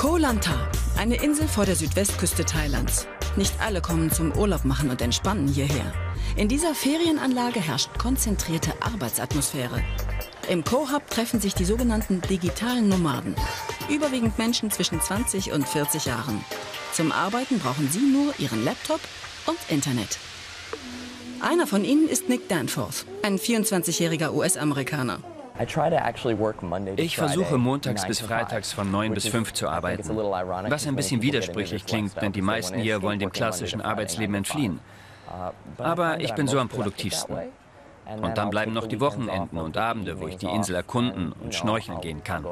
Koh Lanta, eine Insel vor der Südwestküste Thailands. Nicht alle kommen zum Urlaub machen und entspannen hierher. In dieser Ferienanlage herrscht konzentrierte Arbeitsatmosphäre. Im Koh Hub treffen sich die sogenannten digitalen Nomaden. Überwiegend Menschen zwischen 20 und 40 Jahren. Zum Arbeiten brauchen sie nur ihren Laptop und Internet. Einer von ihnen ist Nick Danforth, ein 24-jähriger US-Amerikaner. Ich versuche montags bis freitags von 9 bis 5 zu arbeiten, was ein bisschen widersprüchlich klingt, denn die meisten hier wollen dem klassischen Arbeitsleben entfliehen. Aber ich bin so am produktivsten. Und dann bleiben noch die Wochenenden und Abende, wo ich die Insel erkunden und schnorcheln gehen kann.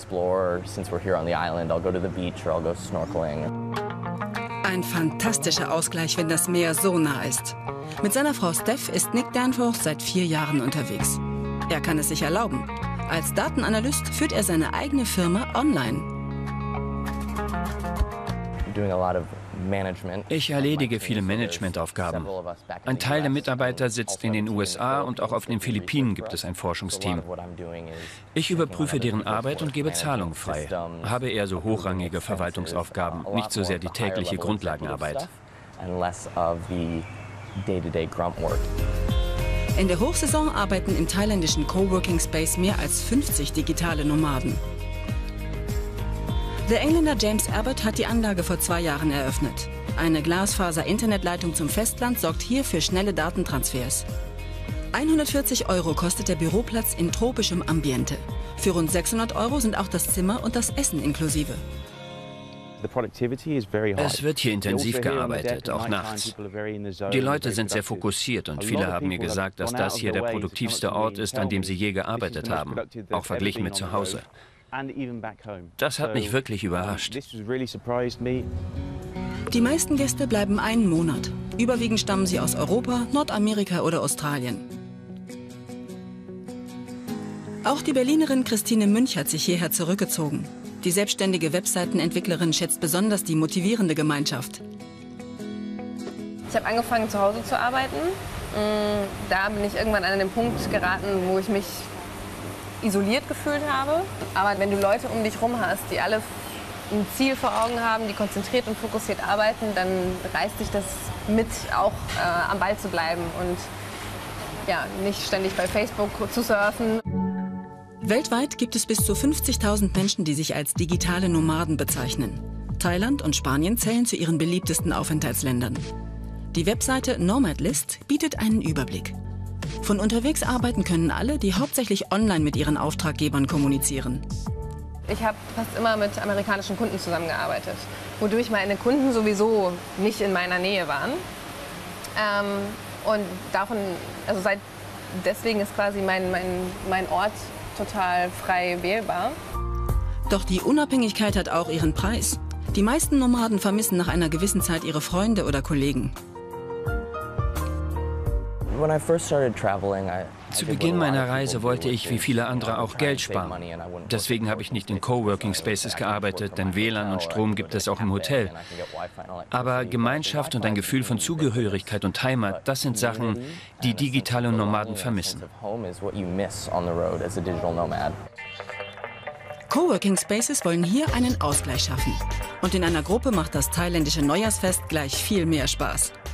Ein fantastischer Ausgleich, wenn das Meer so nah ist. Mit seiner Frau Steph ist Nick Danforth seit 4 Jahren unterwegs. Er kann es sich erlauben. Als Datenanalyst führt er seine eigene Firma online. Ich erledige viele Managementaufgaben. Ein Teil der Mitarbeiter sitzt in den USA und auch auf den Philippinen gibt es ein Forschungsteam. Ich überprüfe deren Arbeit und gebe Zahlung frei. Habe eher so hochrangige Verwaltungsaufgaben, nicht so sehr die tägliche Grundlagenarbeit. In der Hochsaison arbeiten im thailändischen Coworking Space mehr als 50 digitale Nomaden. Der Engländer James Abbott hat die Anlage vor 2 Jahren eröffnet. Eine Glasfaser-Internetleitung zum Festland sorgt hier für schnelle Datentransfers. 140 € kostet der Büroplatz in tropischem Ambiente. Für rund 600 € sind auch das Zimmer und das Essen inklusive. Es wird hier intensiv gearbeitet, auch nachts. Die Leute sind sehr fokussiert und viele haben mir gesagt, dass das hier der produktivste Ort ist, an dem sie je gearbeitet haben, auch verglichen mit zu Hause. Das hat mich wirklich überrascht. Die meisten Gäste bleiben einen Monat. Überwiegend stammen sie aus Europa, Nordamerika oder Australien. Auch die Berlinerin Christine Münch hat sich hierher zurückgezogen. Die selbstständige Webseitenentwicklerin schätzt besonders die motivierende Gemeinschaft. Ich habe angefangen, zu Hause zu arbeiten. Da bin ich irgendwann an den Punkt geraten, wo ich mich isoliert gefühlt habe. Aber wenn du Leute um dich herum hast, die alle ein Ziel vor Augen haben, die konzentriert und fokussiert arbeiten, dann reißt dich das mit, auch am Ball zu bleiben und ja, nicht ständig bei Facebook zu surfen. Weltweit gibt es bis zu 50.000 Menschen, die sich als digitale Nomaden bezeichnen. Thailand und Spanien zählen zu ihren beliebtesten Aufenthaltsländern. Die Webseite Nomadlist bietet einen Überblick. Von unterwegs arbeiten können alle, die hauptsächlich online mit ihren Auftraggebern kommunizieren. Ich habe fast immer mit amerikanischen Kunden zusammengearbeitet, wodurch meine Kunden sowieso nicht in meiner Nähe waren. Und deswegen ist quasi mein Ort total frei wählbar. Doch die Unabhängigkeit hat auch ihren Preis. Die meisten Nomaden vermissen nach einer gewissen Zeit ihre Freunde oder Kollegen. Zu Beginn meiner Reise wollte ich, wie viele andere, auch Geld sparen. Deswegen habe ich nicht in Coworking Spaces gearbeitet, denn WLAN und Strom gibt es auch im Hotel. Aber Gemeinschaft und ein Gefühl von Zugehörigkeit und Heimat, das sind Sachen, die digitale Nomaden vermissen. Coworking Spaces wollen hier einen Ausgleich schaffen. Und in einer Gruppe macht das thailändische Neujahrsfest gleich viel mehr Spaß.